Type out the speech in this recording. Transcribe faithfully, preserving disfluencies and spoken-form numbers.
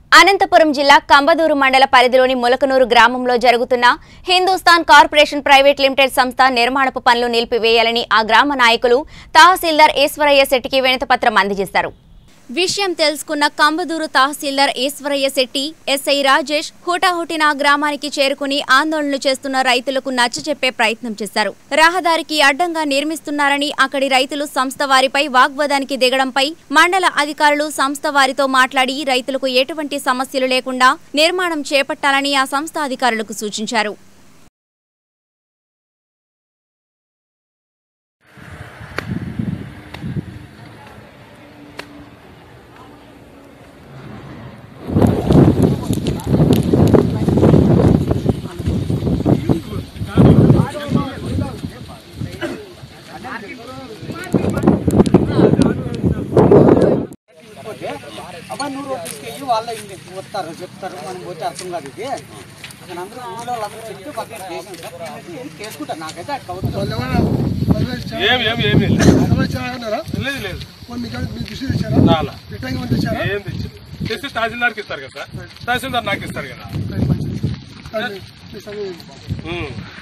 అనంతపురం జిల్లా కంబదూరు మండల పరిధిలోని ములకనూరు గ్రామంలో జరుగుతున్న హిందూస్థాన్ కార్పొరేషన్ ప్రైవేట్ లిమిటెడ్ సంస్థ నిర్మాణపు పనులు నిలిపివేయాలని ఆ గ్రామ నాయకులు తహసీల్దార్ ఈశ్వరయ్య శెట్టికి వినతిపత్రం అందజేశారు. విషయం తెలుసుకున్న కంబదూరు తహసీల్దార్ ఈశ్వరయ్య శెట్టి ఎస్ఐ రాజేష్ హుటాహుటిన గ్రామానికి చేరుకుని ఆందోళనలు చేస్తున్న రైతులకు నచ్చచెప్పే ప్రయత్నం చేశారు. రహదారికి అడ్డంగా నిర్మిస్తున్నారని అక్కడి రైతులు సంస్థ వారిపై వాగ్వాదానికి దిగడంపై మండల అధికారులు సంస్థ వారితో మాట్లాడి రైతులకు ఎటువంటి సమస్యలు లేకుండా నిర్మాణం చేపట్టాలని ఆ సంస్థ అధికారులకు సూచించారు. అబ్బాయి నూరు తీసుకెళ్ళి వాళ్ళ ఇంటికి వస్తారు చెప్తారు మనం పోతే అర్థం కాదు. ఇది అక్కడ అందరూ ఊళ్ళో వాళ్ళందరూ చెప్తే పక్కన చేసుకుంటారు. నాకైతే అక్కడ తహసీల్దార్కి ఇస్తారు కదా, తహసీల్దార్ నాకు ఇస్తారు కదా.